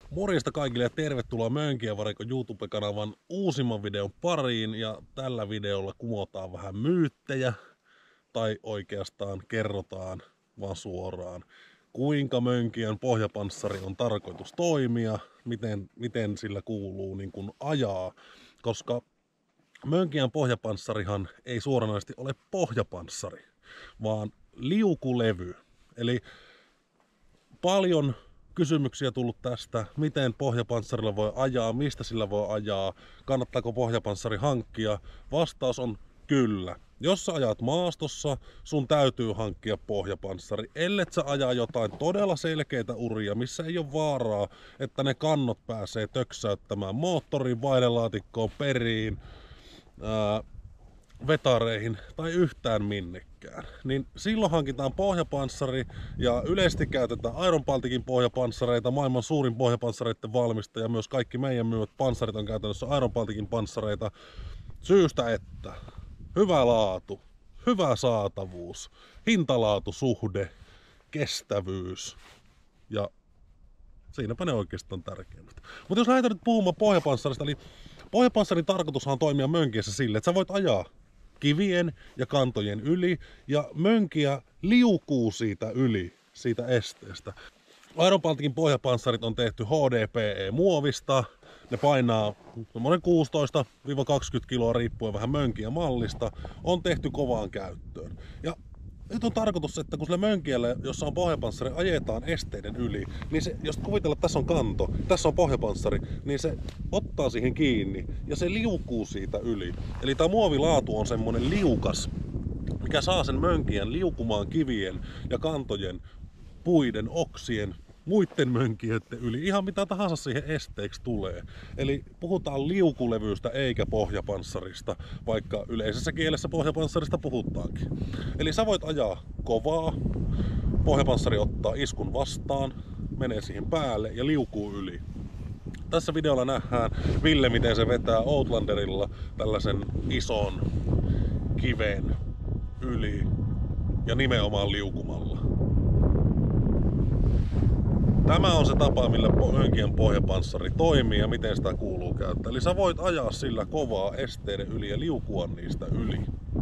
Morjesta kaikille ja tervetuloa Mönkijän Varikon YouTube-kanavan uusimman videon pariin. Ja tällä videolla kumotaan vähän myyttejä, tai oikeastaan kerrotaan vaan suoraan, kuinka Mönkijän pohjapanssari on tarkoitus toimia, miten sillä kuuluu niin kuin ajaa, koska Mönkijän pohjapanssarihan ei suoranaisesti ole pohjapanssari, vaan liukulevy. Eli paljon kysymyksiä tullut tästä, miten pohjapanssarilla voi ajaa, mistä sillä voi ajaa, kannattaako pohjapanssari hankkia. Vastaus on kyllä. Jos sä ajat maastossa, sun täytyy hankkia pohjapanssari, ellet sä ajaa jotain todella selkeitä uria, missä ei ole vaaraa, että ne kannot pääsee töksäyttämään moottoriin, vaihdelaatikkoon, periin, vetareihin tai yhtään minnekään. Niin silloin hankitaan pohjapanssari ja yleisesti käytetään Iron Balticin pohjapanssareita, maailman suurin pohjapanssareiden valmistaja. Myös kaikki meidän myymät panssarit on käytännössä Iron Balticin panssareita syystä, että hyvä laatu, hyvä saatavuus, hintalaatusuhde, kestävyys ja siinäpä ne oikeastaan tärkeimmät. Mutta jos lähdetään nyt puhumaan pohjapanssarista, niin pohjapanssarin tarkoitushan on toimia mönkiessä sille, että sä voit ajaa kivien ja kantojen yli ja mönkiä liukuu siitä yli, siitä esteestä. Iron Balticin pohjapanssarit on tehty HDPE-muovista. Ne painaa noin 16-20 kiloa riippuen vähän mönkiä mallista. On tehty kovaan käyttöön. Ja nyt on tarkoitus, että kun sillä mönkijällä, jossa on pohjapanssari, ajetaan esteiden yli, niin se, jos kuvitellaan, että tässä on kanto, tässä on pohjapanssari, niin se ottaa siihen kiinni ja se liukuu siitä yli. Eli tämä muovilaatu on semmonen liukas, mikä saa sen mönkijän liukumaan kivien ja kantojen, puiden, oksien, muiden mönkijöiden yli, ihan mitä tahansa siihen esteeksi tulee. Eli puhutaan liukulevystä eikä pohjapanssarista, vaikka yleisessä kielessä pohjapanssarista puhutaankin. Eli sä voit ajaa kovaa, pohjapanssari ottaa iskun vastaan, menee siihen päälle ja liukuu yli. Tässä videolla nähdään Ville, miten se vetää Outlanderilla tällaisen ison kiven yli ja nimenomaan liukumalla. Tämä on se tapa, millä Mönkijän pohjapanssari toimii ja miten sitä kuuluu käyttää. Eli sä voit ajaa sillä kovaa esteiden yli ja liukua niistä yli.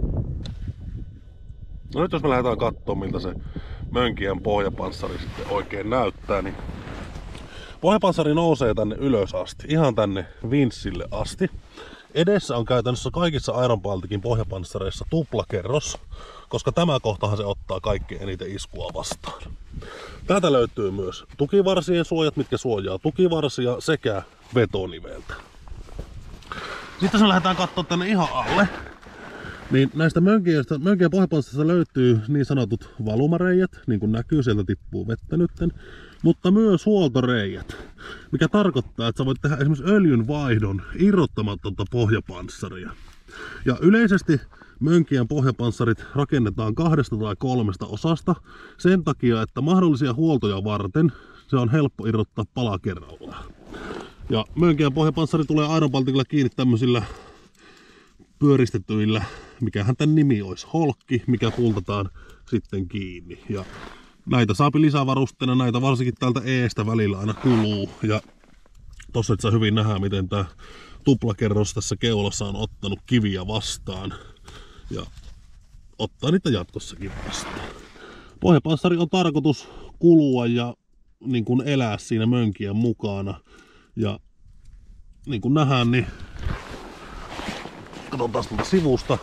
No nyt jos me lähdetään katsomaan, miltä se Mönkijän pohjapanssari sitten oikein näyttää, niin pohjapanssari nousee tänne ylös asti, ihan tänne vinssille asti. Edessä on käytännössä kaikissa Iron Balticin pohjapanssareissa tuplakerros, koska tämä kohtahan se ottaa kaikkein eniten iskua vastaan. Täältä löytyy myös tukivarsien suojat, mitkä suojaa tukivarsia sekä vetoniveltä. Sitten jos lähdetään katsomaan tänne ihan alle, niin näistä Mönkijän pohjapanssarista löytyy niin sanotut valumareijät, niin kuin näkyy, sieltä tippuu vettä nytten, mutta myös huoltoreijät, mikä tarkoittaa, että sä voit tehdä esimerkiksi öljynvaihdon irrottamatonta pohjapanssaria. Ja yleisesti Mönkijän pohjapanssarit rakennetaan 2 tai 3 osasta sen takia, että mahdollisia huoltoja varten se on helppo irrottaa pala kerrallaan. Ja Mönkijän pohjapanssari tulee Iron Balticilla kiinni tämmöisillä pyöristetyillä, mikähän tän nimi olisi, holkki, mikä pultataan sitten kiinni. Ja näitä saapi lisävarusteena, näitä varsinkin täältä eestä välillä aina kuluu. Ja tossa et saa hyvin nähdä, miten tää tuplakerros tässä keulassa on ottanut kiviä vastaan. Ja ottaa niitä jatkossakin vastaan. Pohjapanssari on tarkoitus kulua ja niin kuin elää siinä mönkijän mukana. Ja niin kuin nähdään, niin katsotaan tuolta sivusta.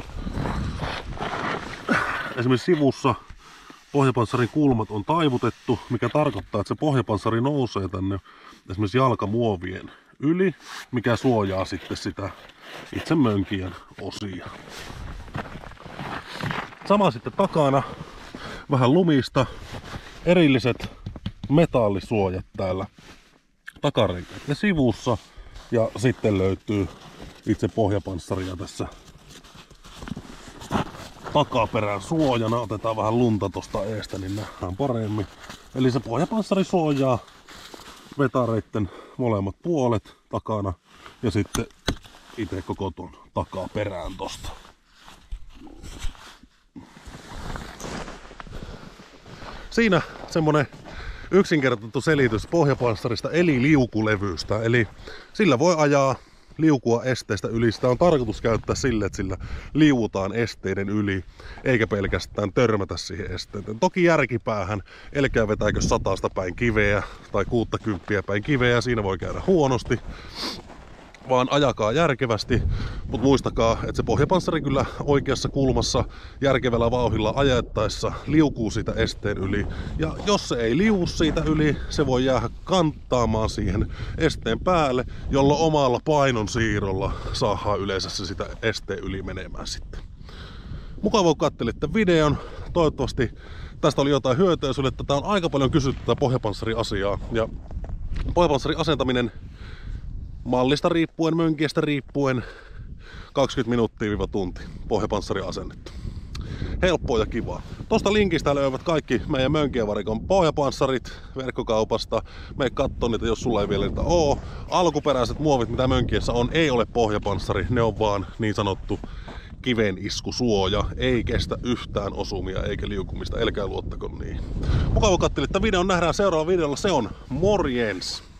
Esimerkiksi sivussa pohjapanssarin kulmat on taivutettu, mikä tarkoittaa, että se pohjapanssari nousee tänne esimerkiksi jalkamuovien yli, mikä suojaa sitten sitä itse mönkijän osia. Sama sitten takana, vähän lumista, erilliset metallisuojat täällä takarenkät ja sivussa. Ja sitten löytyy itse pohjapanssaria tässä takaperän suojana. Otetaan vähän lunta tosta eestä, niin nähdään paremmin. Eli se pohjapanssari suojaa vetareitten molemmat puolet takana ja sitten itse koko ton takaperään tosta. Siinä semmonen yksinkertainen selitys pohjapanssarista eli liukulevystä. Eli sillä voi ajaa liukua esteistä yli. Sitä on tarkoitus käyttää sille, että sillä liuutaan esteiden yli, eikä pelkästään törmätä siihen esteeseen. Toki järkipäähän, älkää vetääkö 100 päin kiveä tai 60 päin kiveä, siinä voi käydä huonosti. Vaan ajakaa järkevästi, mutta muistakaa, että se pohjapanssari kyllä oikeassa kulmassa järkevällä vauhdilla ajettaessa liukuu siitä esteen yli. Ja jos se ei liu siitä yli, se voi jäädä kanttaamaan siihen esteen päälle, jolloin omalla painon siirrolla saadaan yleensä se sitä esteen yli menemään sitten. Mukavaa kun katselitte videon. Toivottavasti tästä oli jotain hyötyä sulle. Tätä on aika paljon kysytty tätä pohjapanssari-asiaa. Ja pohjapanssarin asentaminen mallista riippuen, mönkijästä riippuen 20 minuuttia-tunti pohjapanssari asennettu. Helppoa ja kivaa. Tuosta linkistä löyvät kaikki meidän mönkijävarikon pohjapanssarit verkkokaupasta. Mene kattoo niitä, jos sulla ei vielä niitä oo. Alkuperäiset muovit, mitä mönkiessä on, ei ole pohjapanssari. Ne on vaan niin sanottu kiveniskusuoja. Ei kestä yhtään osumia eikä liukumista. Älkää luottako niin. Mukava katselit tämän videon. Nähdään seuraavalla videolla. Se on morjens!